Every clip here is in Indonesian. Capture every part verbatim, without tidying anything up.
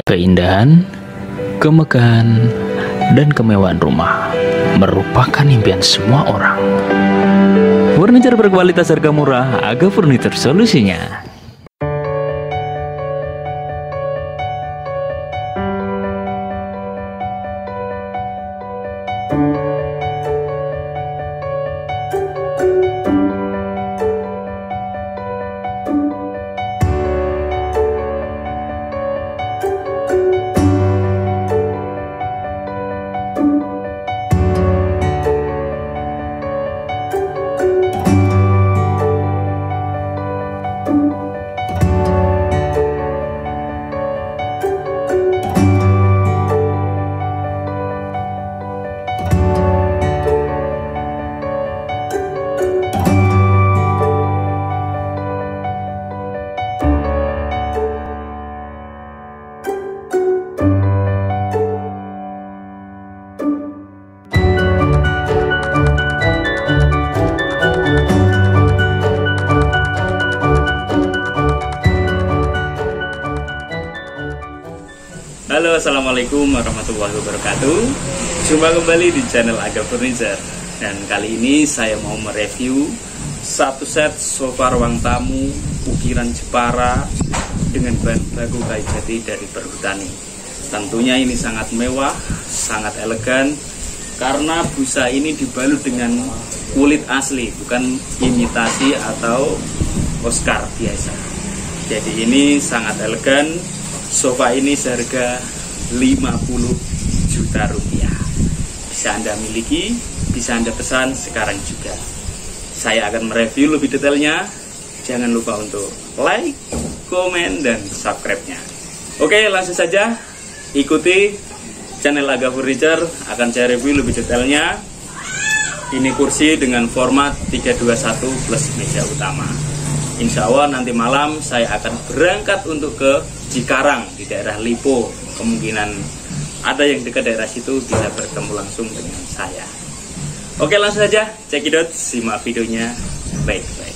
Keindahan, kemegahan, dan kemewahan rumah merupakan impian semua orang. Furniture berkualitas harga murah, Aga Furniture solusinya. Halo, assalamualaikum warahmatullahi wabarakatuh. Jumpa kembali di channel Aga Furniture. Dan kali ini saya mau mereview satu set sofa ruang tamu ukiran Jepara dengan bahan baku kayu jati dari Perhutani. Tentunya ini sangat mewah, sangat elegan karena busa ini dibalut dengan kulit asli, bukan imitasi atau Oscar biasa. Jadi ini sangat elegan. Sofa ini seharga lima puluh juta rupiah. Bisa Anda miliki, bisa Anda pesan sekarang juga. Saya akan mereview lebih detailnya. Jangan lupa untuk like, komen, dan subscribe-nya. Oke, langsung saja ikuti channel Aga Furniture, akan saya review lebih detailnya. Ini kursi dengan format tiga dua satu plus meja utama. Insya Allah nanti malam saya akan berangkat untuk ke Cikarang di daerah Lipo. Kemungkinan ada yang dekat daerah situ bisa bertemu langsung dengan saya. Oke, langsung saja cekidot, simak videonya baik-baik.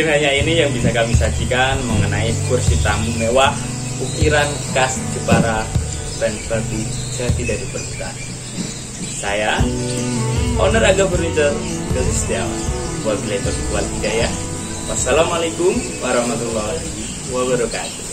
Mungkin hanya ini yang bisa kami sajikan mengenai kursi tamu mewah ukiran khas Jepara dan batu jati dari perbukitan. Saya, owner Aga Furniture, Gazi Setiawan. Wabillahi taufiq wal hidayah. Wassalamualaikum warahmatullahi wabarakatuh.